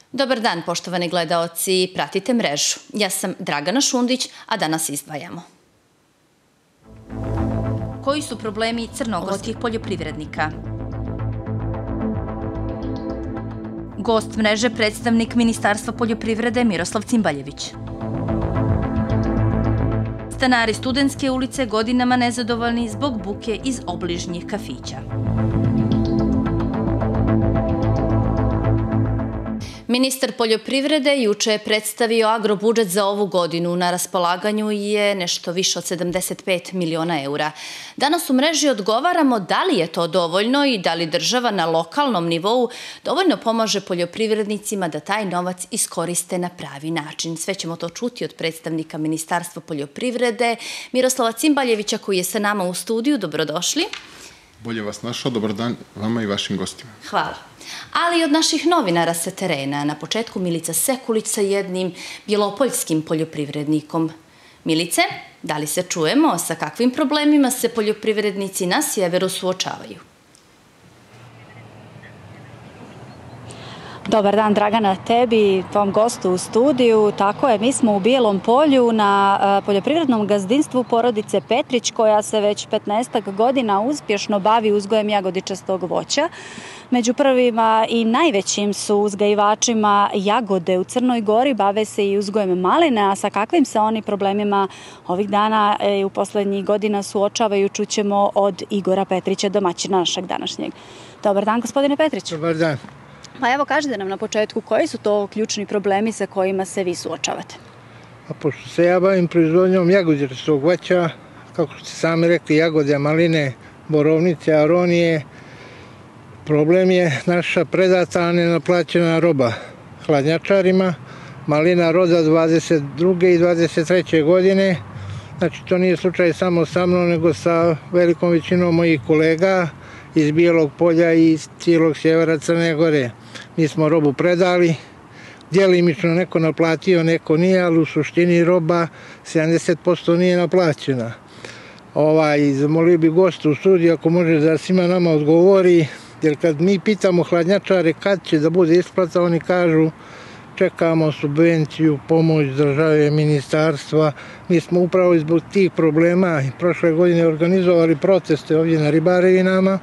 Dobar dan, poštovani gledaoci, pratite mrežu. Ja sam Dragana Šundić, a danas izdvajamo. Koji su problemi crnogorskih poljoprivrednika? Gost mreže, predstavnik Ministarstva poljoprivrede Miroslav Cimbaljević. Stanari Studentske ulice godinama nezadovoljni zbog buke iz obližnjih kafića. Ministar poljoprivrede juče je predstavio agrobudžet za ovu godinu. Na raspolaganju je nešto više od 75 miliona eura. Danas u mreži odgovaramo da li je to dovoljno i da li država na lokalnom nivou dovoljno pomaže poljoprivrednicima da taj novac iskoriste na pravi način. Sve ćemo to čuti od predstavnika Ministarstva poljoprivrede Miroslava Cimbaljevića koji je sa nama u studiju. Dobrodošli. Bolje vas našao, dobar dan vama i vašim gostima. Hvala. Ali i od naših novinara sa terena. Na početku Milica Sekulić sa jednim bjelopoljskim poljoprivrednikom. Milice, da li se čujemo? Sa kakvim problemima se poljoprivrednici na sjeveru suočavaju? Dobar dan, Dragana, tebi i tvom gostu u studiju. Tako je, mi smo u Bijelom Polju na poljoprivrednom gazdinstvu porodice Petrić koja se već 15 godina uspješno bavi uzgojem jagodičastog voća. Među prvima i najvećim su uzgajivačima jagode u Crnoj Gori, bave se i uzgojem maline, a sa kakvim se oni problemima ovih dana i u posljednjih godina suočavaju, čućemo od Igora Petrića, domaćina našeg današnjeg. Dobar dan, gospodine Petrić. Dobar dan. Pa evo, kažite nam na početku koji su to ključni problemi sa kojima se vi suočavate? A pošto se ja bavim proizvodnjom jagodičastog voća, kako ste sami rekli, jagode, maline, borovnice, aronije, problem je naša predata, a nenaplaćena roba hladnjačarima. Malina roda 22. i 23. godine. Znači, to nije slučaj samo sa mnom, nego sa velikom većinom mojih kolega iz Bijelog Polja i iz cijelog sjevera Crne Gore. Mi smo robu predali, djelimično neko naplatio, neko nije, ali u suštini roba 70% nije naplaćena. Zamolio bi gostu u studiju ako može da svima nama odgovori, jer kad mi pitamo hladnjačare kad će da bude isplata, oni kažu čekamo subvenciju, pomoć države, ministarstva. Mi smo upravo zbog tih problema i prošle godine organizovali proteste ovdje na Ribarevinama.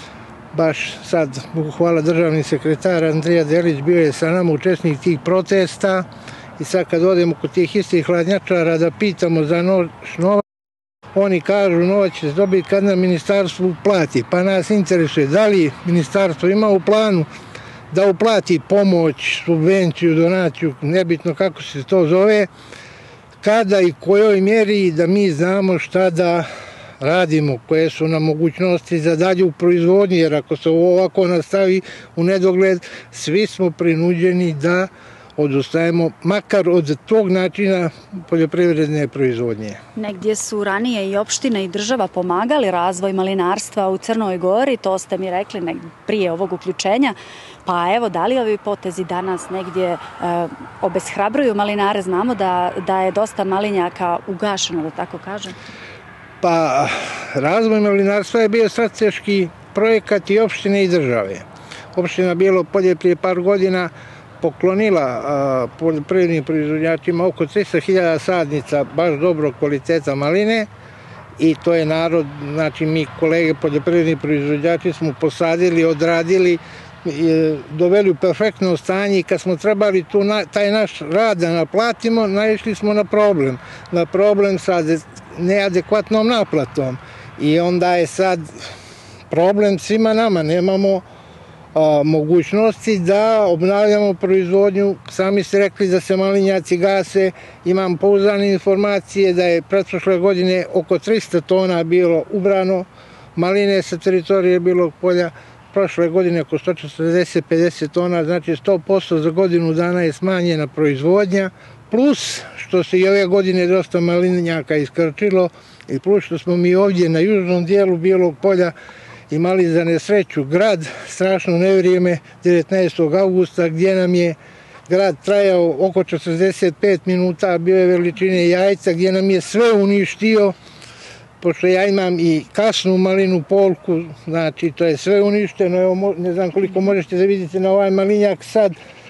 Baš sad, hvala državni sekretar Andrija Delić, bio je sa nama učesnik tih protesta i sad kad odemo kod tih istih hladnjačara da pitamo za novac, oni kažu novac će se dobiti kad nam ministarstvo plati. Pa nas interesuje da li ministarstvo ima u planu da uplati pomoć, subvenciju, donaciju, nebitno kako se to zove, kada i kojoj mjeri da mi znamo šta da radimo, koje su nam mogućnosti za dalju proizvodnju, jer ako se ovako nastavi u nedogled, svi smo prinuđeni da odustajemo makar od tog načina poljoprivredne proizvodnje. Negdje su ranije i opštine i država pomagali razvoj malinarstva u Crnoj Gori, to ste mi rekli prije ovog uključenja. Pa evo, da li ovi potezi danas negdje obeshrabruju malinare? Znamo da je dosta malinjaka ugašeno, da tako kažem. Pa, razvoj malinarstva je bio strateški projekat i opštine i države. Opština Bijelo Polje prije par godina poklonila poljoprivrednim proizvođačima oko 300.000 sadnica baš dobrog kvaliteta maline i to je narod, znači mi kolege poljoprivredni proizvođači smo posadili, odradili, doveli u perfektno stanje i kad smo trebali taj naš rad da naplatimo, naišli smo na problem. Na problem sa neadekvatnom naplatom i onda je sad problem svima nama, nemamo mogućnosti da obnavljamo proizvodnju. Sami ste rekli da se malinjaci gase, imam pouzdane informacije da je pretprošle godine oko 300 tona bilo ubrano maline sa teritorije Bijelog Polja, prošle godine oko 140-50 tona, znači 100% za godinu dana je smanjena proizvodnja, plus što se i ove godine dosta malinjaka iskrčilo i plus što smo mi ovdje na južnom dijelu Bijelog Polja imali za nesreću grad, strašno nevrijeme 19. augusta gdje nam je grad trajao oko 45 minuta, bio je veličine jajca gdje nam je sve uništio, pošto ja imam i kasnu malinu polku, znači to je sve uništeno, evo, ne znam koliko možete da vidite na ovaj malinjak sad,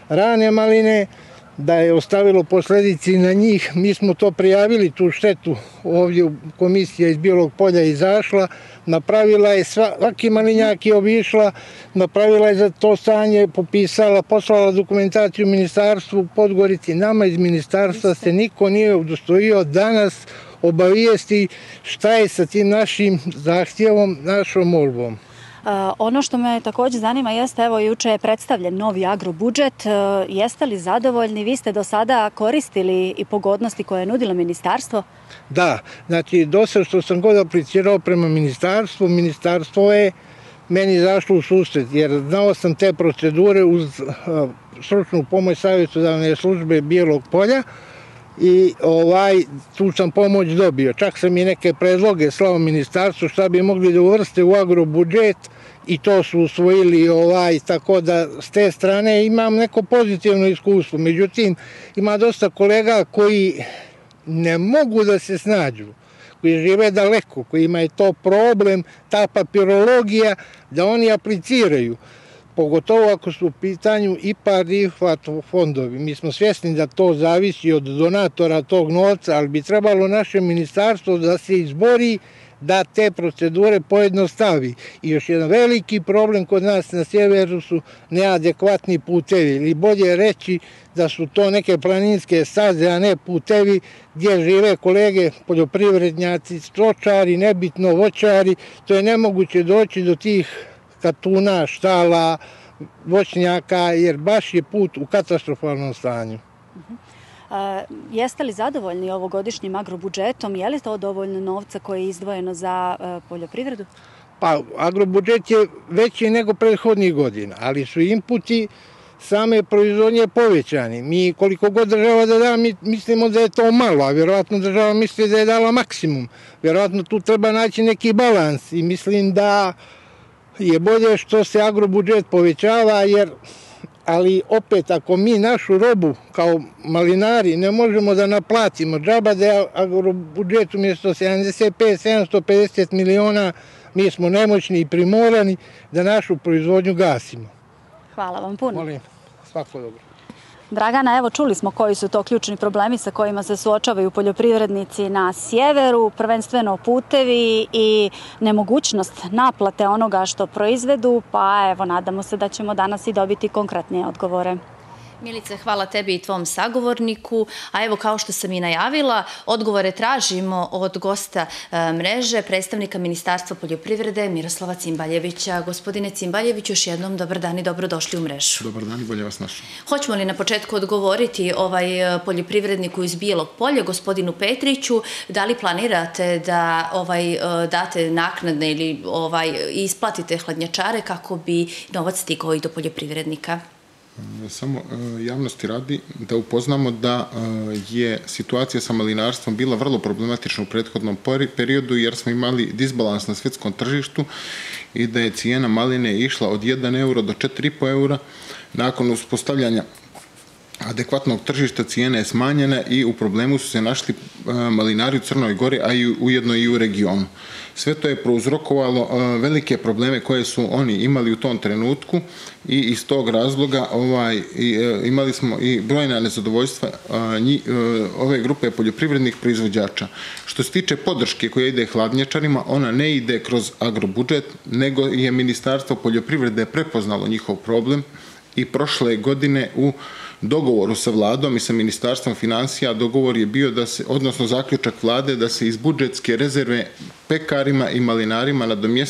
rane maline, da je ostavilo posledici na njih. Mi smo to prijavili, tu štetu, ovdje komisija iz Bijelog Polja izašla, napravila je svaki malinjak je obišla, napravila je za to stanje, popisala, poslala dokumentaciju ministarstvu Podgorici. Nama iz ministarstva se niko nije udostojio danas obavijesti šta je sa tim našim zahtjevom, našom molbom. Ono što me također zanima jeste, evo juče je predstavljen novi agrobudžet. Jeste li zadovoljni? Vi ste do sada koristili i pogodnosti koje je nudilo ministarstvo? Da, znači do sada što sam god aplicirao prema ministarstvu, ministarstvo je meni zašlo u susret, jer znao sam te procedure uz stručnu pomoć savjetodavne službe Bijelog Polja i tu sam pomoć dobio. Čak sam i neke predloge slao ministarstvu šta bi mogli da uvrste u agrobudžet i to su usvojili, tako da s te strane imam neko pozitivno iskustvo. Međutim, ima dosta kolega koji ne mogu da se snađu, koji žive daleko, kojima je to problem, ta papirologija, da oni apliciraju. Pogotovo ako su u pitanju IPARD i IFAT fondovi. Mi smo svjesni da to zavisi od donatora tog novca, ali bi trebalo naše ministarstvo da se izbori da te procedure pojednostavi. I još jedan veliki problem kod nas na sjeveru su neadekvatni putevi. Ili bolje reći da su to neke planinske staze, a ne putevi gdje žive kolege poljoprivrednjaci, stočari, nebitno voćari. To je nemoguće doći do tih katuna, štala, voćnjaka, jer baš je put u katastrofalnom stanju. Jeste li zadovoljni ovogodišnjim agrobudžetom? Je li to dovoljno novca koje je izdvojeno za poljoprivredu? Pa, agrobudžet je veći nego prethodnih godina, ali su inputi same proizvodnje povećani. Mi koliko god država da da, mi mislimo da je to malo, a vjerojatno država misli da je dala maksimum. Vjerojatno tu treba naći neki balans i mislim da je bolje što se agrobudžet povećava, ali opet ako mi našu robu kao malinari ne možemo da naplatimo, džaba da je agrobudžet umjesto 75-750 miliona, mi smo nemoćni i primorani da našu proizvodnju gasimo. Hvala vam puno. Molim, svako dobro. Dragana, evo čuli smo koji su to ključni problemi sa kojima se suočavaju poljoprivrednici na sjeveru, prvenstveno putevi i nemogućnost naplate onoga što proizvedu, pa evo nadamo se da ćemo danas i dobiti konkretnije odgovore. Milice, hvala tebi i tvom sagovorniku, a evo kao što sam i najavila, odgovore tražimo od gosta mreže, predstavnika Ministarstva poljoprivrede Miroslava Cimbaljevića. Gospodine Cimbaljević, još jednom dobar dan i dobrodošli u mrežu. Dobar dan i bolje vas našao. Hoćemo li na početku odgovoriti poljoprivredniku iz Bijelog Polja, gospodinu Petriću, da li planirate da date naknadne ili isplatite hladnjačare kako bi novac stigao i do poljoprivrednika? Samo javnosti radi da upoznamo da je situacija sa malinarstvom bila vrlo problematična u prethodnom periodu jer smo imali disbalans na svjetskom tržištu i da je cijena maline išla od 1 euro do 4,5 eura. Nakon uspostavljanja adekvatnog tržišta cijena je smanjena i u problemu su se našli malinari u Crnoj Gori, a i ujedno i u regionu. Sve to je prouzrokovalo velike probleme koje su oni imali u tom trenutku i iz tog razloga imali smo i brojna nezadovoljstva ove grupe poljoprivrednih proizvođača. Što se tiče podrške koja ide hladnjačarima, ona ne ide kroz agrobudžet, nego je Ministarstvo poljoprivrede prepoznalo njihov problem i prošle godine u dogovoru sa vladom i sa Ministarstvom financija dogovor je bio da se, odnosno zaključak vlade, da se iz budžetske rezerve pekarima i malinarima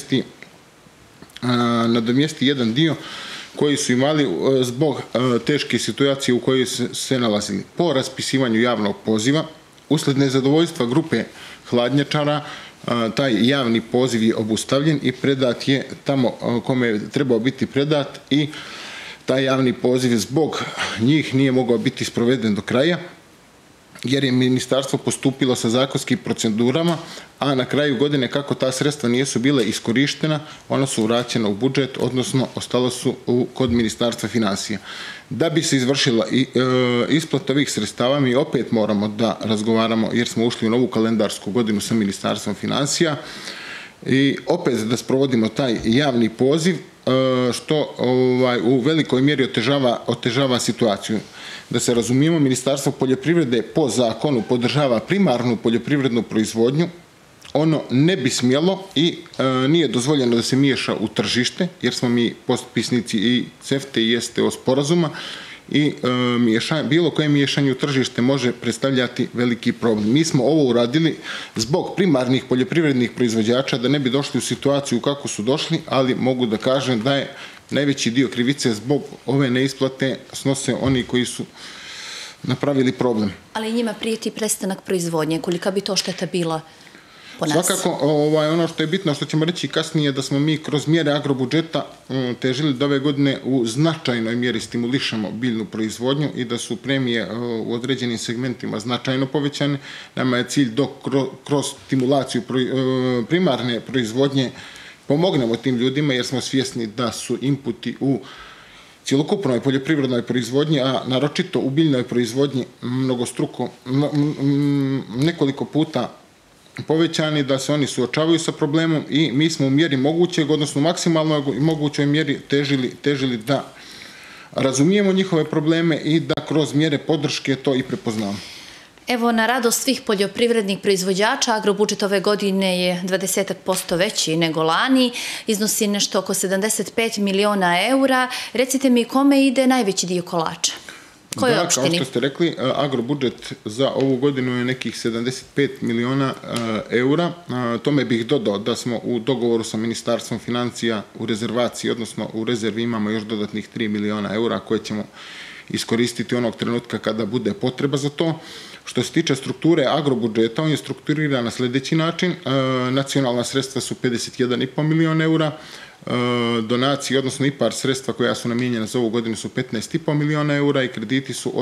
nadomjesti jedan dio koji su imali zbog teške situacije u kojoj se nalazili. Po raspisivanju javnog poziva, usled nezadovoljstva grupe hladnjačara, taj javni poziv je obustavljen i predat je tamo kome je trebao biti predat i taj javni poziv zbog njih nije mogao biti sproveden do kraja, jer je ministarstvo postupilo sa zakonskim procedurama, a na kraju godine kako ta sredstva nisu bile iskorištena, ona su vraćena u budžet, odnosno ostala su kod Ministarstva financija. Da bi se izvršila isplata ovih sredstava, mi opet moramo da razgovaramo, jer smo ušli u novu kalendarsku godinu sa Ministarstvom financija, i opet da sprovodimo taj javni poziv što u velikoj mjeri otežava situaciju. Da se razumijemo, Ministarstvo poljoprivrede po zakonu podržava primarnu poljoprivrednu proizvodnju. Ono ne bi smjelo i nije dozvoljeno da se miješa u tržište, jer smo mi potpisnici i CEFTA i STO sporazuma i bilo koje miješanje u tržište može predstavljati veliki problem. Mi smo ovo uradili zbog primarnih poljoprivrednih proizvođača, da ne bi došli u situaciju kako su došli, ali mogu da kažem da je najveći dio krivice zbog ove neisplate snose oni koji su napravili problem. Ali njima prijeti prestanak proizvodnje. Kolika bi to šteta bila po nas? Svakako, ono što je bitno, što ćemo reći kasnije, da smo mi kroz mjere agrobudžeta težili da ove godine u značajnoj mjeri stimulišemo biljnu proizvodnju i da su premije u određenim segmentima značajno povećane. Nama je cilj da kroz stimulaciju primarne proizvodnje pomognemo tim ljudima, jer smo svjesni da su inputi u cjelokupnoj poljoprivrednoj proizvodnji, a naročito u biljnoj proizvodnji mnogostruko, nekoliko puta povećani, da se oni suočavaju sa problemom i mi smo u mjeri mogućeg, odnosno maksimalno mogućoj mjeri težili da razumijemo njihove probleme i da kroz mjere podrške to i prepoznamo. Evo, na radost svih poljoprivrednih proizvođača, agrobudžet ove godine je 20% veći nego lani, iznosi nešto oko 75 miliona eura. Recite mi, kome ide najveći dio kolača? Kojoj opštini? Kao što ste rekli, agrobudžet za ovu godinu je nekih 75 miliona eura. Tome bih dodao da smo u dogovoru sa Ministarstvom financija u rezervaciji, odnosno u rezervi imamo još dodatnih 3 miliona eura koje ćemo iskoristiti onog trenutka kada bude potreba za to. Što se tiče strukture agrobudžeta, on je strukturiran na sljedeći način. Nacionalna sredstva su 51,5 miliona eura, donacije, odnosno IPAR sredstva koja su namijenjena za ovu godinu su 15,5 miliona eura i krediti su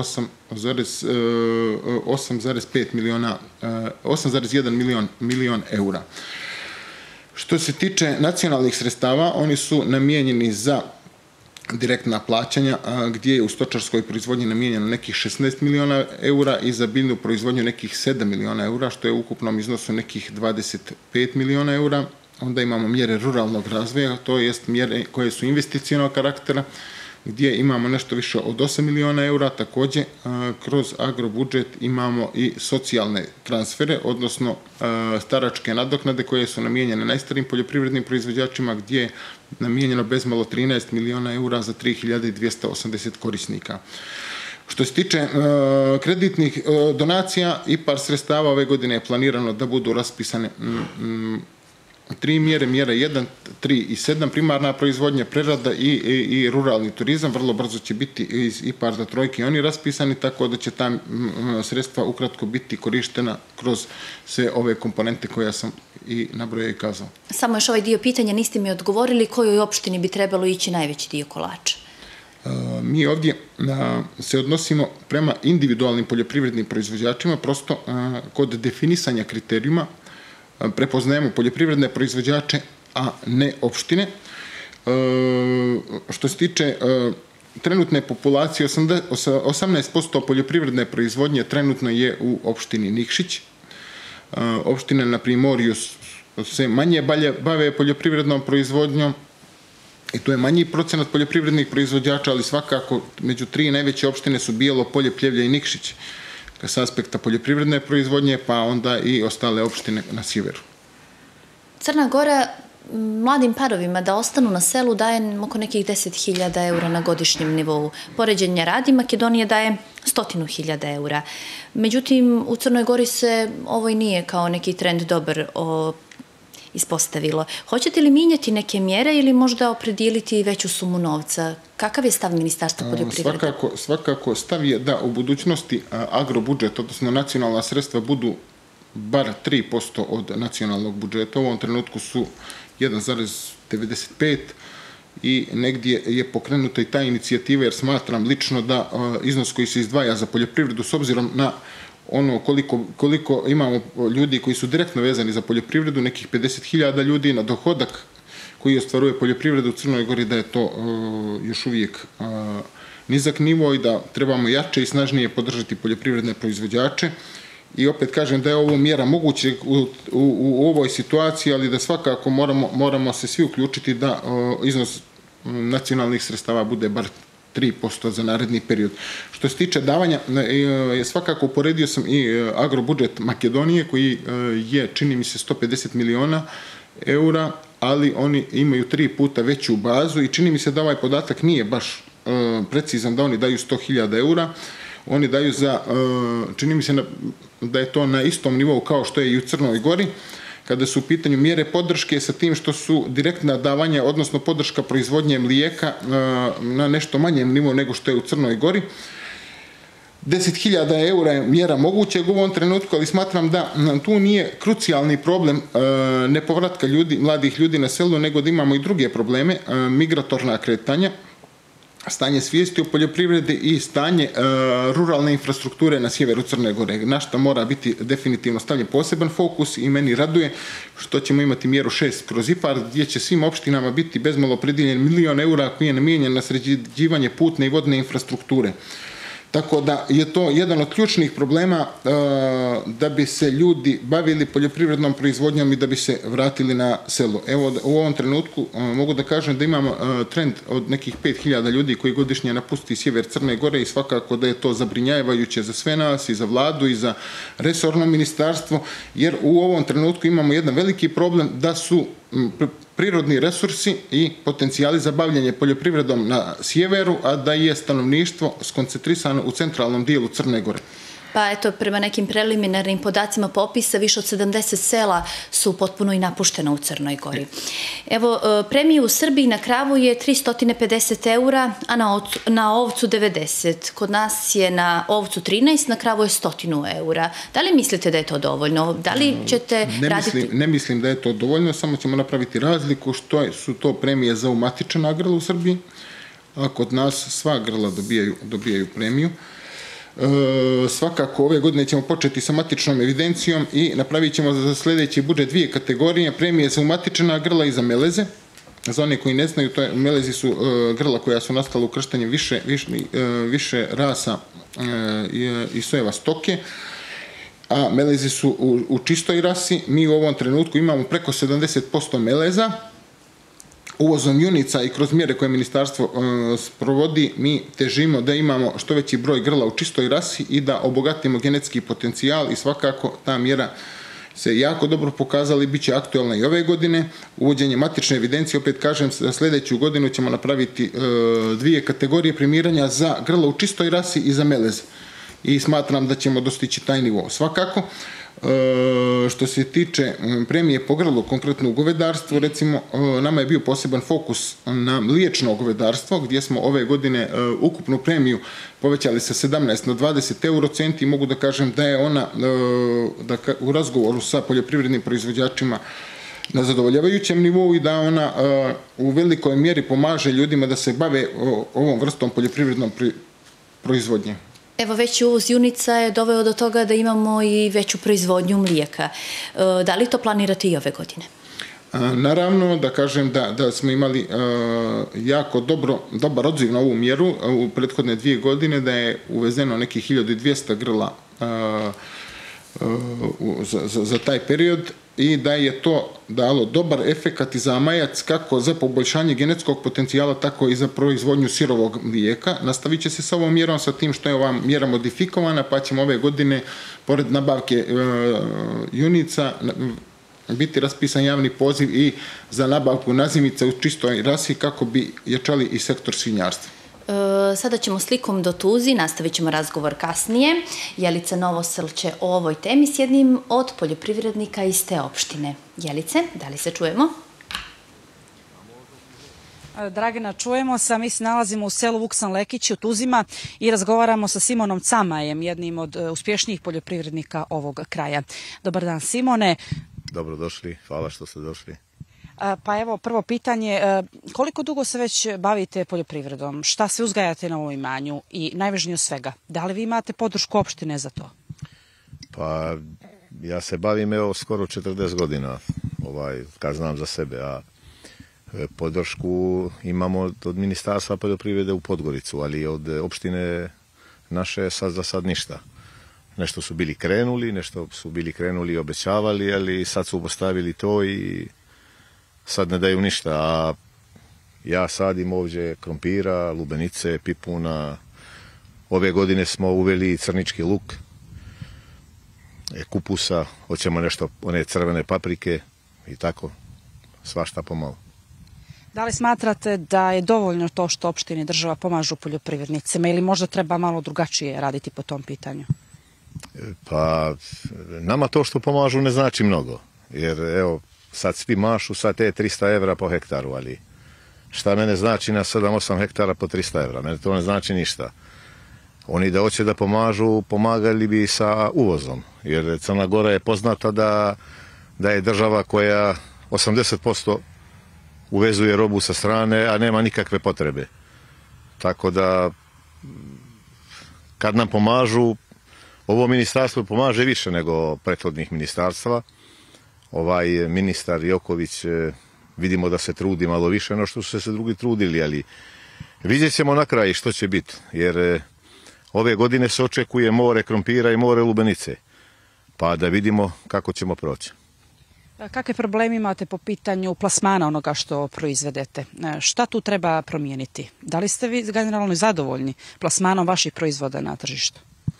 8,1 milion eura. Što se tiče nacionalnih sredstava, oni su namijenjeni za direktna plaćanja, gdje je u stočarskoj proizvodnji namijenjeno nekih 16 miliona eura i za biljnu proizvodnju nekih 7 miliona eura, što je u ukupnom iznosu nekih 25 miliona eura. Onda imamo mjere ruralnog razvoja, to jest mjere koje su investicionog karaktera, gdje imamo nešto više od 8 miliona eura. Također, kroz agrobudžet imamo i socijalne transfere, odnosno staračke nadoknade koje su namijenjene najstarijim poljoprivrednim proizvođačima, gdje je namijenjeno bezmalo 13 miliona eura za 3280 korisnika. Što se tiče kreditnih donacija, IPAR sredstava ove godine je planirano da budu raspisane 3 mjere, mjera 1, 3 i 7, primarna proizvodnja, prerada i ruralni turizam. Vrlo brzo će biti iz IPAR za trojke oni raspisani, tako da će ta sredstva ukratko biti korištena kroz sve ove komponente koje sam i nabrojao i kazao. Samo još ovaj dio pitanja niste mi odgovorili, kojoj opštini bi trebalo ići najveći dio kolača? Mi ovdje se odnosimo prema individualnim poljoprivrednim proizvođačima, prosto kod definisanja kriterijuma prepoznajemo poljoprivredne proizvođače, a ne opštine. Što se tiče trenutne populacije, 18% poljoprivredne proizvodnje trenutno je u opštini Nikšić. Opštine na Primorju se manje bave poljoprivrednom proizvodnjom i tu je manji procenat poljoprivrednih proizvođača, ali svakako među 3 najveće opštine su Bijelo Polje, Pljevlja i Nikšić s aspekta poljoprivredne proizvodnje, pa onda i ostale opštine na sjeveru. Crna Gora mladim parovima da ostanu na selu daje oko nekih 10.000 eura na godišnjem nivou. Poređenja radi, Makedonija daje 100.000 eura. Međutim, u Crnoj Gori se ovo i nije kao neki trend dobar ispostavilo. Hoćete li mijenjati neke mjere ili možda opredijeliti veću sumu novca? Kakav je stav Ministarstva poljoprivrede? Svakako stav je da u budućnosti agrobudžet, odnosno nacionalna sredstva, budu bar 3% od nacionalnog budžeta. U ovom trenutku su 1,95 i negdje je pokrenuta i ta inicijativa, jer smatram lično da iznos koji se izdvaja za poljoprivredu, s obzirom na ono koliko imamo ljudi koji su direktno vezani za poljoprivredu, nekih 50.000 ljudi na dohodak koji ostvaruje poljoprivredu u Crnoj Gori, da je to još uvijek nizak nivo i da trebamo jače i snažnije podržati poljoprivredne proizvođače. I opet kažem da je ovo mjera moguće u ovoj situaciji, ali da svakako moramo se svi uključiti da iznos nacionalnih sredstava bude bar 3% za naredni period. Što se tiče davanja, svakako uporedio sam i agrobudžet Makedonije koji je, čini mi se, 150 miliona eura, ali oni imaju 3 puta veću bazu i čini mi se da ovaj podatak nije baš precizan, da oni daju 100.000 eura. Oni daju za, čini mi se da je to na istom nivou kao što je i u Crnoj Gori, kada su u pitanju mjere podrške sa tim što su direktna davanja, odnosno podrška proizvodnje mlijeka na nešto manjem nivou nego što je u Crnoj Gori. 10.000 eura je mjera mogućeg u ovom trenutku, ali smatram da tu nije krucijalni problem nepovratka mladih ljudi na selu, nego da imamo i druge probleme, migratorna kretanja, stanje svijesti o poljoprivredi i stanje ruralne infrastrukture na sjeveru Crne Gore, na što mora biti definitivno stavljen poseban fokus i meni raduje što ćemo imati mjeru 6 kroz IPARD gdje će svim opštinama biti bezmalo predijeljen 1 milion eura koji je namijenjen na sređivanje putne i vodne infrastrukture. Tako da je to jedan od ključnih problema da bi se ljudi bavili poljoprivrednom proizvodnjom i da bi se vratili na selo. Evo, u ovom trenutku mogu da kažem da imamo trend od nekih 5.000 ljudi koji godišnje napusti sjever Crne Gore i svakako da je to zabrinjavajuće za sve nas i za vladu i za resorno ministarstvo, jer u ovom trenutku imamo jedan veliki problem da su prirodni resursi i potencijali za bavljanje poljoprivredom na sjeveru, a da je stanovništvo skoncentrisano u centralnom dijelu Crne Gore. Pa eto, prema nekim preliminarnim podacima popisa, više od 70 sela su potpuno i napuštena u Crnoj Gori. Evo, premija u Srbiji na kravu je 350 eura, a na ovcu 90. Kod nas je na ovcu 13, na kravu je 100 eura. Da li mislite da je to dovoljno? Da li ćete raditi... Ne mislim da je to dovoljno, samo ćemo napraviti razliku što su to premije za umatičena grla u Srbiji, a kod nas sva grla dobijaju premiju. Svakako ove godine ćemo početi sa matičnom evidencijom i napravit ćemo za sljedeći budžet 2 kategorije, premije za umatičena grla i za meleze. Za one koji ne znaju, melezi su grla koja su nastala ukrštanjem više rasa i sojeva stoke, a melezi su u čistoj rasi. Mi u ovom trenutku imamo preko 70% meleza. Uvozom junica i kroz mjere koje ministarstvo sprovodi, mi težimo da imamo što veći broj grla u čistoj rasi i da obogatimo genetski potencijal i svakako ta mjera se jako dobro pokazala i bit će aktualna i ove godine. Uvođenje matične evidencije, opet kažem, za sljedeću godinu ćemo napraviti 2 kategorije premiranja za grla u čistoj rasi i za meleze. I smatram da ćemo dostići taj nivo. Svakako, što se tiče premije po grlu, konkretno u govedarstvu, recimo, nama je bio poseban fokus na mliječno govedarstvo, gdje smo ove godine ukupnu premiju povećali sa 17 na 20 eurocenti i mogu da kažem da je ona u razgovoru sa poljoprivrednim proizvođačima na zadovoljavajućem nivou i da ona u velikoj mjeri pomaže ljudima da se bave ovom vrstom poljoprivrednom proizvodnje. Evo, veći uvoz junica je doveo do toga da imamo i veću proizvodnju mlijeka. Da li to planirate i ove godine? Naravno, da kažem da smo imali jako dobar odziv na ovu mjeru u prethodne 2 godine, da je uvezeno nekih 1200 grla za taj period i da je to dalo dobar efekat i zamajac kako za poboljšanje genetskog potencijala, tako i za proizvodnju sirovog mlijeka. Nastavit će se sa ovom mjerom, sa tim što je ova mjera modifikovana, pa ćemo ove godine, pored nabavke junica, biti raspisan javni poziv i za nabavku nazimica u čistoj rasi kako bi jačali i sektor svinjarstva. Sada ćemo slikom do Tuzi, nastavit ćemo razgovor kasnije. Jelica Novosel će o ovoj temi s jednim od poljoprivrednika iz te opštine. Jelice, da li se čujemo? Dragana, čujemo se. Mi se nalazimo u selu Vuksan Lekić u Tuzima i razgovaramo sa Simonom Camajem, jednim od uspješnijih poljoprivrednika ovog kraja. Dobar dan, Simone. Dobrodošli, hvala što ste došli. Pa evo, prvo pitanje, koliko dugo se već bavite poljoprivredom? Šta se uzgajate na ovom imanju? I najvažnije od svega, da li vi imate podršku opštine za to? Pa ja se bavim skoro 40 godina, kad znam za sebe, a podršku imamo od Ministarstva poljoprivrede u Podgoricu, ali od opštine naše za sad ništa. Nešto su bili krenuli i obećavali, ali sad su postavili to i sad ne daju ništa, a Ja sadim ovdje krompira, lubenice, pipuna. Ove godine smo uveli crnički luk, kupusa, hoćemo nešto, one crvene paprike i tako, svašta pomalo. Da li smatrate da je dovoljno to što opštine i država pomažu poljoprivrednicima ili možda treba malo drugačije raditi po tom pitanju? Pa, nama to što pomažu ne znači mnogo, jer evo, sad svi mašu sa te 300 evra po hektaru, ali šta mene znači na 7-8 hektara po 300 evra? Mene to ne znači ništa. Oni da hoće da pomažu, pomagali bi sa uvozom, jer Crna Gora je poznata da je država koja 80% uvezuje robu sa strane, a nema nikakve potrebe. Tako da, kad nam pomažu, ovo ministarstvo pomaže više nego prethodnih ministarstva. Ovaj ministar Joković, vidimo da se trudi malo više no što su se drugi trudili, ali vidjet ćemo na kraju što će biti, jer ove godine se očekuje more krompira i more lubenice, pa da vidimo kako ćemo proći. Kakve probleme imate po pitanju plasmana onoga što proizvedete? Šta tu treba promijeniti? Da li ste vi generalno zadovoljni plasmanom vaših proizvoda na tržištu?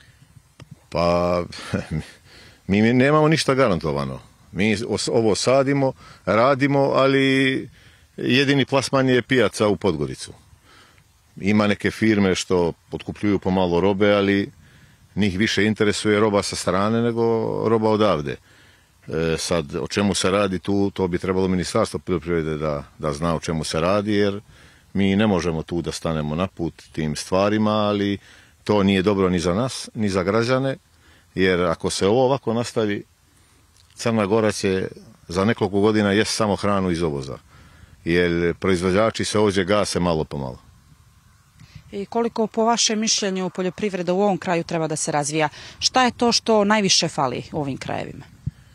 Pa, mi nemamo ništa garantovano. Mi ovo sadimo, radimo, ali jedini plasman je pijaca u Podgoricu. Ima neke firme što otkupljuju pomalo robe, ali njih više interesuje roba sa strane nego roba odavde. Sad, o čemu se radi tu, to bi trebalo Ministarstvo poljoprivrede da zna o čemu se radi, jer mi ne možemo tu da stanemo na put tim stvarima, ali to nije dobro ni za nas, ni za građane, jer ako se ovo ovako nastavi, Crna Gora će za nekoliko godina jest samo hranu iz uvoza, jer proizvođači se ovdje gase malo po malo. I koliko po vašem mišljenju poljoprivreda u ovom kraju treba da se razvija? Šta je to što najviše fali u ovim krajevima?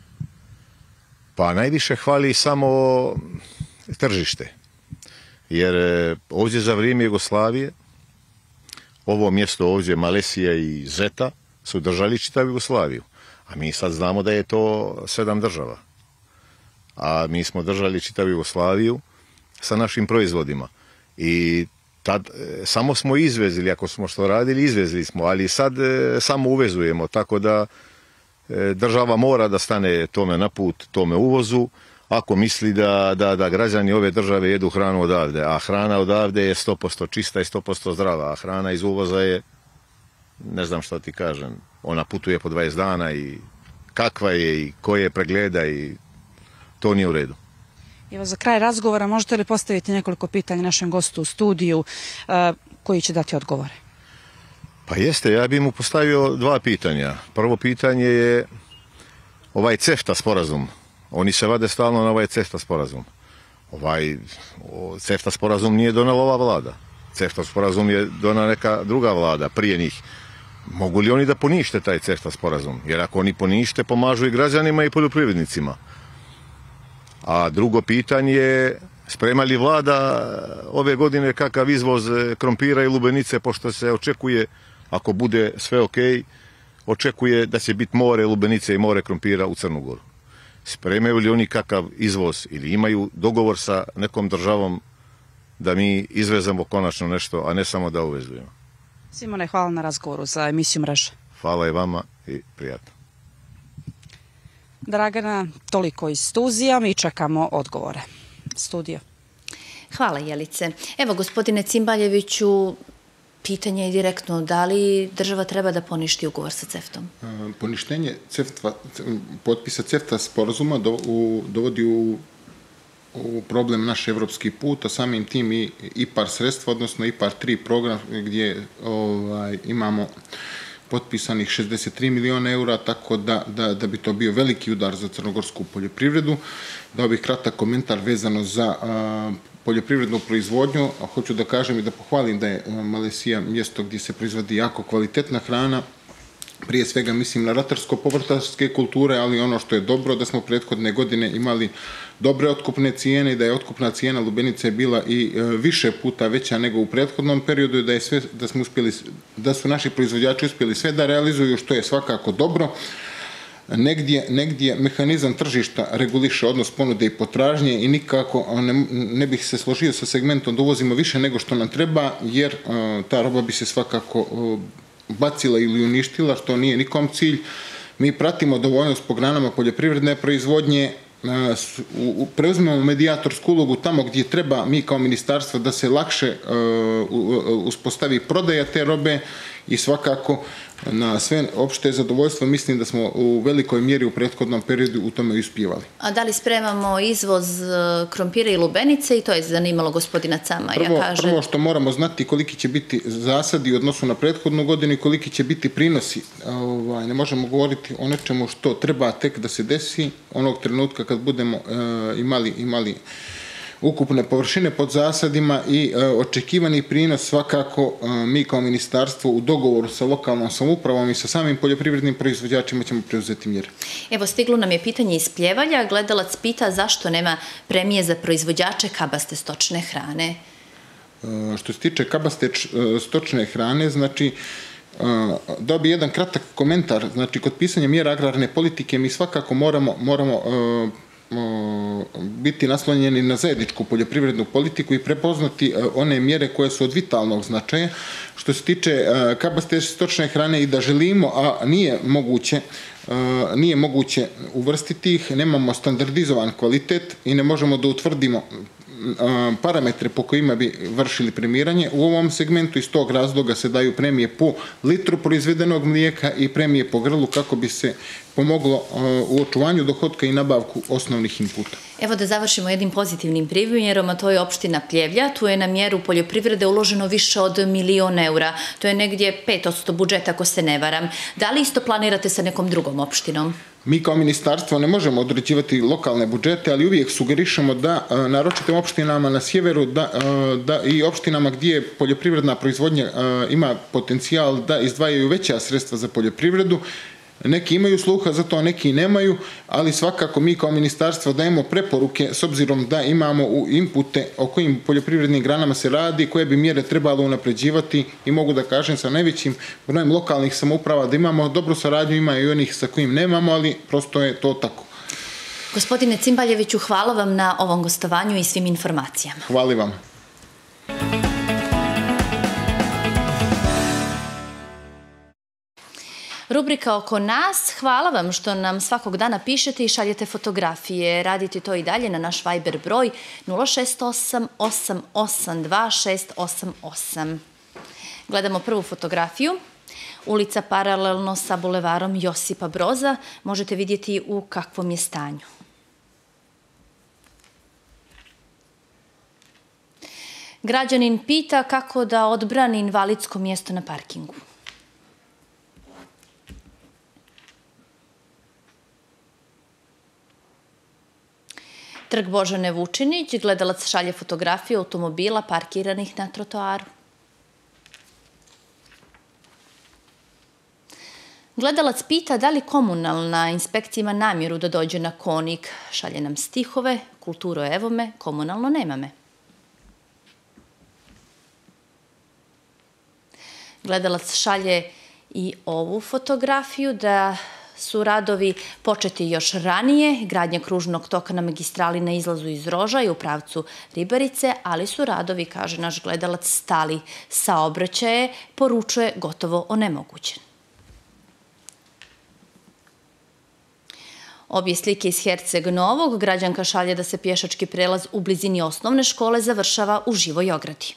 Pa najviše hvali samo tržište, jer ovdje za vrijeme Jugoslavije, ovo mjesto ovdje, Malesija i Zeta, su držali čitavu Jugoslaviju, a mi sad znamo da je to 7 država, a mi smo držali čitavu Jugoslaviju sa našim proizvodima i tad samo smo izvezli, ako smo što radili, izvezli smo, ali sad samo uvezujemo, tako da država mora da stane tome na put, tome uvozu, ako misli da građani ove države jedu hranu odavde, a hrana odavde je 100% čista i 100% zdrava, a hrana iz uvoza je, ne znam što ti kažem, ona putuje po 20 dana i kakva je i koje pregleda i to nije u redu. Evo, za kraj razgovora možete li postaviti nekoliko pitanja našem gostu u studiju koji će dati odgovore? Pa jeste, ja bih mu postavio 2 pitanja. Prvo pitanje je ovaj CEFTA sporazum. Oni se vade stalno na ovaj CEFTA sporazum. Ovaj CEFTA sporazum nije donela ova vlada. CEFTA sporazum je donela neka druga vlada prije njih. Mogu li oni da ponište taj CEFTA sporazum? Jer ako oni ponište, pomažu i građanima i poljoprivrednicima. A drugo pitanje je, sprema li vlada ove godine kakav izvoz krompira i lubenice, pošto se očekuje, ako bude sve ok, očekuje da će biti more lubenice i more krompira u Crnu Goru. Spremaju li oni kakav izvoz ili imaju dogovor sa nekom državom da mi izvezemo konačno nešto, a ne samo da uvezujemo? Simone, hvala na razgovoru za emisiju Mreža. Hvala i vama i prijatno. Dragana, toliko iz studija, mi čekamo odgovore. Studio. Hvala, Jelice. Evo, gospodine Cimbaljeviću, pitanje je direktno, da li država treba da poništi ugovor sa CEFTA-om? Poništenje potpisa CEFTA sporazuma dovodi u problem naš evropski put, a samim tim i IPAR sredstva, odnosno IPAR 3 program gdje imamo potpisanih 63 miliona eura, tako da bi to bio veliki udar za crnogorsku poljoprivredu. Dao bih kratak komentar vezano za poljoprivrednu proizvodnju. Hoću da kažem i da pohvalim da je Malesija mjesto gdje se proizvodi jako kvalitetna hrana. Prije svega mislim na ratarsko-povrtarske kulture, ali ono što je dobro da smo prethodne godine imali dobre otkupne cijene i da je otkupna cijena lubenice bila i više puta veća nego u prethodnom periodu i da su naši proizvođači uspjeli sve da realizuju, što je svakako dobro. negdje mehanizam tržišta reguliše odnos ponude i potražnje i nikako ne bih se složio sa segmentom da uvozimo više nego što nam treba, jer ta roba bi se svakako bacila ili uništila, što nije nikom cilj. Mi pratimo dovoljnost po granama poljoprivredne proizvodnje, preuzimamo medijatorsku ulogu tamo gdje treba mi kao ministarstvo da se lakše uspostavi prodaja te robe i svakako na sve opšte zadovoljstvo mislim da smo u velikoj mjeri u prethodnom periodu u tome uspjevali. A da li spremamo izvoz krompira i lubenice, i to je zanimalo gospodina Camaja? Prvo što moramo znati koliki će biti zasadi u odnosu na prethodnu godinu i koliki će biti prinosi. Ne možemo govoriti o nečemu što treba tek da se desi onog trenutka kad budemo imali ukupne površine pod zasadima i očekivani prinos. Svakako mi kao ministarstvo u dogovoru sa lokalnom samoupravom i sa samim poljoprivrednim proizvođačima ćemo preuzeti mjere. Evo, stiglo nam je pitanje iz Pljevalja. Gledalac pita zašto nema premije za proizvođače kabaste stočne hrane. Što se tiče kabaste stočne hrane, znači dao bi jedan kratak komentar. Znači, kod pisanja mjera agrarne politike mi svakako moramo biti naslonjeni na zajedničku poljoprivrednu politiku i prepoznati one mjere koje su od vitalnog značaja. Što se tiče kabaste stočne hrane i da želimo, a nije moguće uvrstiti ih, nemamo standardizovan kvalitet i ne možemo da utvrdimo parametre po kojima bi vršili premiranje. U ovom segmentu iz tog razloga se daju premije po litru proizvedenog mlijeka i premije po grlu kako bi se pomoglo u očuvanju dohotka i nabavku osnovnih inputa. Evo da završimo jednim pozitivnim primjerom, a to je opština Pljevlja. Tu je na mjeru poljoprivrede uloženo više od 1.000.000 eura. To je negdje 5% budžeta, ako se ne varam. Da li isto planirate sa nekom drugom opštinom? Mi kao ministarstvo ne možemo određivati lokalne budžete, ali uvijek sugerišemo da naročitim opštinama na sjeveru da i opštinama gdje poljoprivredna proizvodnja ima potencijal da izdvajaju veća sredstva za poljoprivredu. Neki imaju sluha za to, neki nemaju, ali svakako mi kao ministarstvo dajemo preporuke s obzirom da imamo inpute o kojim poljoprivrednim granama se radi, koje bi mjere trebalo unapređivati i mogu da kažem sa najvećim brojem lokalnih samouprava da imamo dobru saradnju, ima i onih sa kojim nemamo, ali prosto je to tako. Gospodine Cimbaljeviću, hvala vam na ovom gostovanju i svim informacijama. Hvala vam. Rubrika Oko nas. Hvala vam što nam svakog dana pišete i šaljete fotografije. Radite to i dalje na naš Viber broj 068 882 688. Gledamo prvu fotografiju. Ulica paralelno sa bulevarom Josipa Broza. Možete vidjeti u kakvom je stanju. Građanin pita kako da odbrani invalidsko mjesto na parkingu. Trg Božane Vučinić, gledalac šalje fotografiju automobila parkiranih na trotoaru. Gledalac pita da li komunalna inspekcija ima namjeru da dođe na Konik. Šalje nam stihove, kulturo evo me, komunalno nema me. Gledalac šalje i ovu fotografiju da su radovi početi još ranije, gradnja kružnog toka na magistrali na izlazu iz Roža i u pravcu Ribarice, ali su radovi, kaže naš gledalac, stali. Saobraćaj poručuje gotovo onemogućen. Obje slike iz Herceg Novog, građanka šalje da se pješački prelaz u blizini osnovne škole završava u živoj ogradi.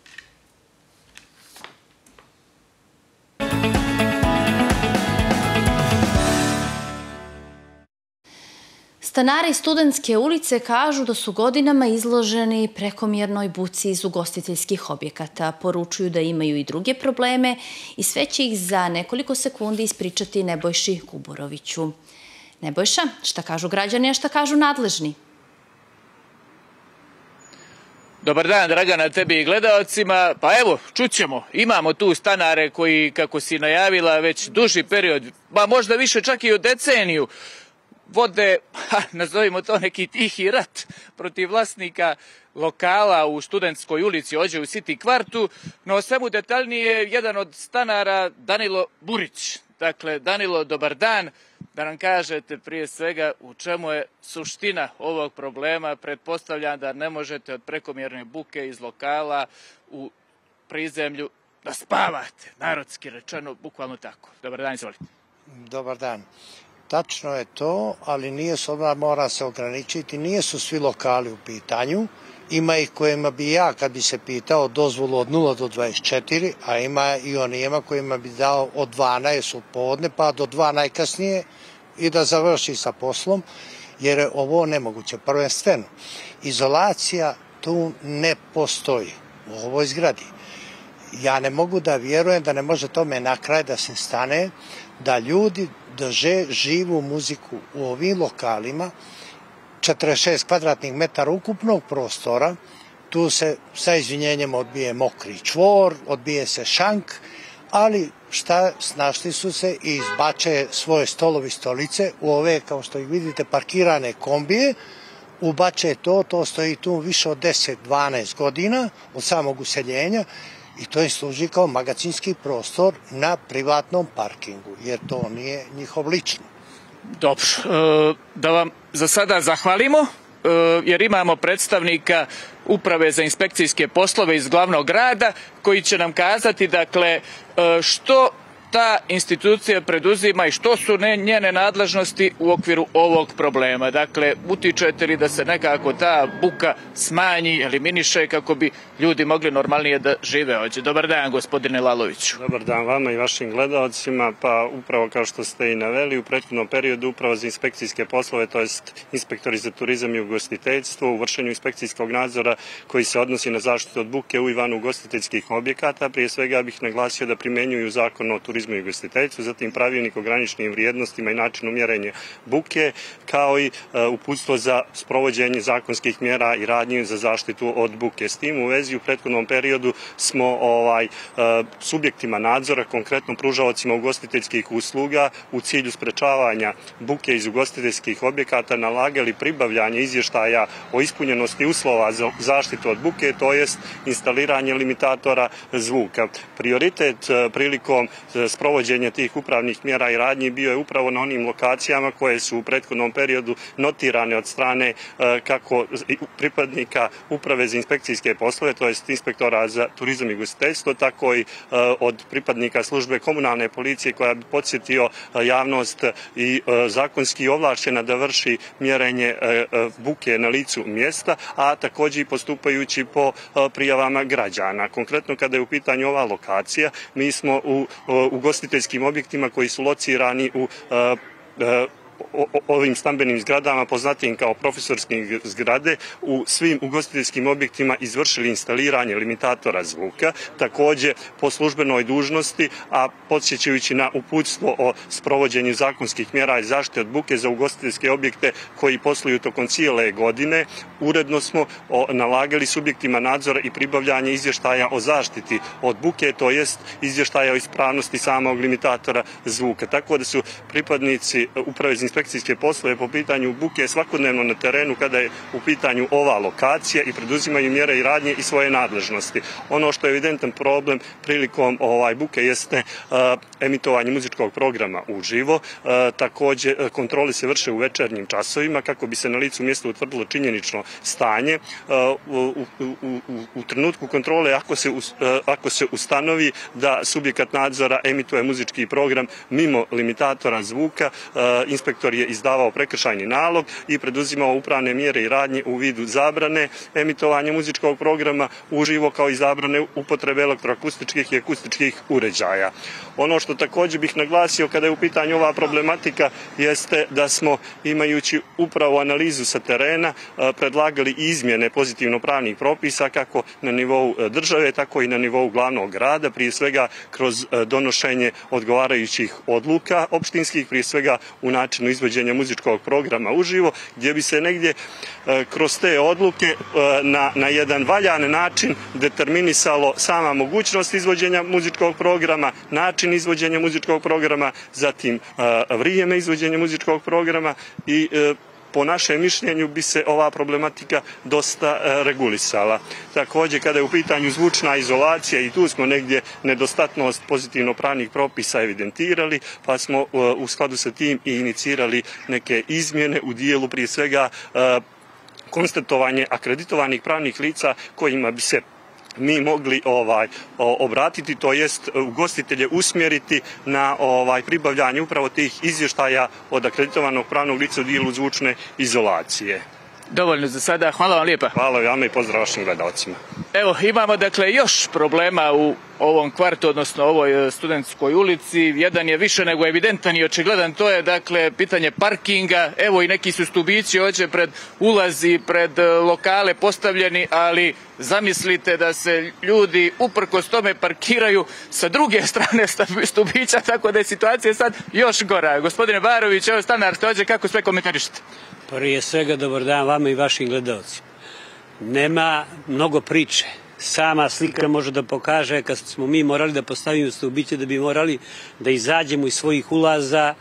Stanari Studentske ulice kažu da su godinama izloženi prekomjernoj buci iz ugostiteljskih objekata. Poručuju da imaju i druge probleme i sve će ih za nekoliko sekundi ispričati Nebojši Kuburoviću. Nebojša, šta kažu građani, a šta kažu nadležni? Dobar dan, Dragana, tebi i gledalcima. Pa evo, čućemo, imamo tu stanare koji, kako si najavila, već duži period, možda više čak i od deceniju, vode, nazovimo to neki tihi rat protiv vlasnika lokala u Studentskoj ulici, ovdje u City kvartu, no o svemu detaljnije jedan od stanara, Danilo Burić. Dakle, Danilo, dobar dan. da nam kažete prije svega u čemu je suština ovog problema. Pretpostavljam da ne možete od prekomjerne buke iz lokala u prizemlju da spavate, narodski rečeno, bukvalno tako. Dobar dan, izvolite. Dobar dan. Tačno je to, ali nije odmah mora se ograničiti, nije su svi lokali u pitanju. Ima ih kojima bi ja, kad bi se pitao, dozvolu od 0 do 24, a ima i onima kojima bi dao od 12 od podne pa do 2 najkasnije i da završi sa poslom, jer je ovo nemoguće. Prvenstveno, izolacija tu ne postoji u ovoj zgradi. Ja ne mogu da vjerujem da ne može tome na kraj da se stane, da ljudi drže živu muziku u ovim lokalima, 46 kvadratnih metara ukupnog prostora, tu se sa izvinjenjem odbije mokri čvor, odbije se šank, ali snašli su se i izbače svoje stolovi stolice u ove, kao što ih vidite, parkirane kombije, ubače to stoji tu više od 10-12 godina od samog useljenja i to je služi kao magacinski prostor na privatnom parkingu, jer to nije njihov lično. Dobro, da vam za sada zahvalimo, jer imamo predstavnika Uprave za inspekcijske poslove iz glavnog grada koji će nam kazati, dakle, što ta institucija preduzima i što su njene nadležnosti u okviru ovog problema. Dakle, utičete li da se nekako ta buka smanji, eliminiše kako bi ljudi mogli normalnije da žive ovdje? Dobar dan, gospodine Laloviću. Dobar dan vama i vašim gledalcima. Pa upravo kao što ste i naveli, u prethodnom periodu Uprava za inspekcijske poslove, to jest inspektori za turizam i ugostiteljstvo, u vršenju inspekcijskog nadzora koji se odnosi na zaštitu od buke u i van ugostiteljskih objekata. Prije svega bih naglasio da primjenjuju Zakon o turizmu i ugostiteljstvu, zatim pravilnik o graničnim vrijednostima i načinu mjerenja buke, kao i uputstvo za sprovođenje zakonskih mjera i radnji za zaštitu od buke. S tim u vezi u prethodnom periodu smo subjektima nadzora, konkretno pružaocima ugostiteljskih usluga, u cilju sprečavanja buke iz ugostiteljskih objekata nalagali pribavljanje izvještaja o ispunjenosti uslova za zaštitu od buke, to jest instaliranje limitatora zvuka. Prioritet prilikom sprovođenja tih upravnih mjera i radnji bio je upravo na onim lokacijama koje su u prethodnom periodu notirane od strane kako pripadnika Uprave za inspekcijske poslove, to jest inspektora za turizam i ugostiteljstvo, tako i od pripadnika službe komunalne policije koja bi podsjetio javnost i zakonski ovlašćena da vrši mjerenje buke na licu mjesta, a također i postupajući po prijavama građana. Konkretno kada je u pitanju ova lokacija, mi smo u ugostiteljskim objektima koji su locirani u ovim stambenim zgradama, poznatijim kao profesorske zgrade, u svim ugostiteljskim objektima izvršili instaliranje limitatora zvuka, također po službenoj dužnosti, a podsjećajući na uputstvo o sprovođenju zakonskih mjera i zaštite od buke za ugostiteljske objekte koji posluju tokom cijele godine, uredno smo nalagali subjektima nadzora i pribavljanje izvještaja o zaštiti od buke, to jest izvještaja o ispravnosti samog limitatora zvuka. Tako da su pripadnici Uprave za inspekcijske poslove po pitanju buke svakodnevno na terenu kada je u pitanju ova lokacija i preduzimaju mjere i radnje i svoje nadležnosti. Ono što je evidentan problem prilikom buke jeste emitovanje muzičkog programa uživo. Također kontrole se vrše u večernjim časovima kako bi se na licu mjesta utvrdilo činjenično stanje. U trenutku kontrole ako se ustanovi da subjekat nadzora emituje muzički program mimo limitatora zvuka, inspektor je izdavao prekršajni nalog i preduzimao upravne mjere i radnje u vidu zabrane emitovanja muzičkog programa uživo, kao i zabrane upotrebe elektroakustičkih i akustičkih uređaja. Ono što također bih naglasio kada je u pitanju ova problematika jeste da smo, imajući upravo analizu sa terena, predlagali izmjene pozitivno pravnih propisa kako na nivou države, tako i na nivou glavnog grada, prije svega kroz donošenje odgovarajućih odluka opštinskih, prije svega u načinu izvođenja muzičkog programa uživo, gdje bi se negdje kroz te odluke na jedan valjan način determinisalo sama mogućnost izvođenja muzičkog programa, način izvođenja muzičkog programa, zatim vrijeme izvođenja muzičkog programa i po našem mišljenju bi se ova problematika dosta regulisala. Također, kada je u pitanju zvučna izolacija, i tu smo negdje nedostatnost pozitivno pravnih propisa evidentirali, pa smo u skladu sa tim i inicirali neke izmjene u dijelu prije svega konstatovanje akreditovanih pravnih lica kojima bi se mi mogli obratiti, to jest ugostitelje usmjeriti na pribavljanje upravo tih izvještaja od akreditovanog pravnog lica u dijelu zvučne izolacije. Dovoljno za sada. Hvala vam lijepa. Hvala vama i pozdrav vašim gledalcima. Evo, imamo dakle još problema u ovom kvartu, odnosno ovoj Studentskoj ulici. Jedan je više nego evidentan i očigledan, to je dakle pitanje parkinga. Evo i neki su stubići ovdje pred ulazi, pred lokale postavljeni, ali zamislite da se ljudi uprkos tome parkiraju sa druge strane stubića, tako da je situacija sad još gora. Gospodine Barović, evo stanar ste ovdje, kako sve komentarišete? Prije svega dobar dan vama i vašim gledalcima. Nema mnogo priče. Sama slika može da pokaže kad smo mi morali da postavimo stubiće, da bi morali da izađemo iz svojih ulaza.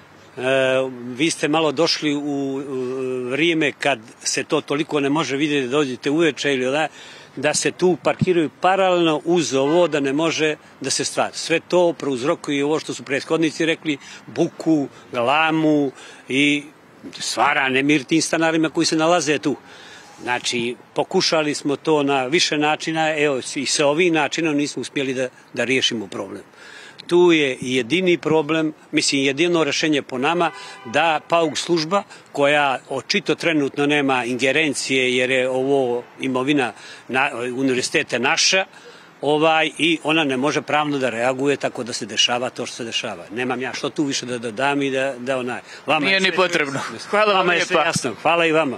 Vi ste malo došli u vrijeme kad se to toliko ne može vidjeti, da dođete uveče ili da se tu parkiraju paralelno uz ovo, da ne može da se stvara. Sve to prouzrokuje ovo što su prethodnici rekli, buku, galamu i stvara nemir tim stanarima koji se nalaze tu. Znači, pokušali smo to na više načina, evo i sa ovim načinom nismo uspjeli da riješimo problem. Tu je jedini problem, mislim jedino rješenje po nama, da PAUK služba koja očito trenutno nema ingerencije jer je ovo imovina univerziteta naša, i ona ne može pravno da reaguje tako da se dešava to što se dešava. Nemam ja što tu više da dodam i da onaj. Nije ni potrebno. Hvala vam lijepa. Vama je sve jasno. Hvala i vama.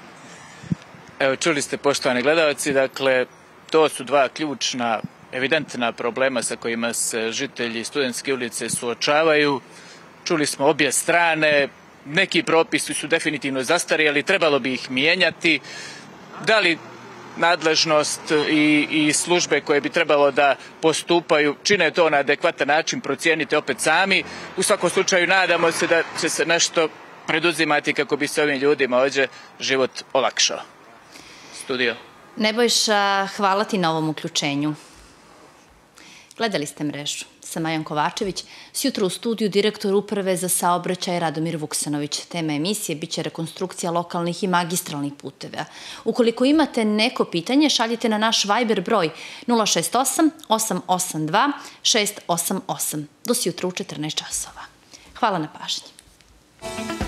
Evo, čuli ste, poštovani gledalci, dakle, to su dva ključna, evidentna problema sa kojima se žitelji Studentske ulice suočavaju. Čuli smo obje strane, neki propisi su definitivno zastarjeli, trebalo bi ih mijenjati. Da li nadležnost i službe koje bi trebalo da postupaju čine to na adekvatan način, procijenite opet sami. U svakom slučaju nadamo se da će se nešto preduzimati kako bi se ovim ljudima ovdje život olakšao. Studio. Nebojša, hvala ti na ovom uključenju. Gledali ste Mrežu sa Majom Kovačević. Sjutra u studiju direktor Uprave za saobraćaj Radomir Vuksanović. Tema emisije biće rekonstrukcija lokalnih i magistralnih puteva. Ukoliko imate neko pitanje, šaljite na naš Viber broj 068 882 688. Do sjutra u 14 časova. Hvala na pažnji.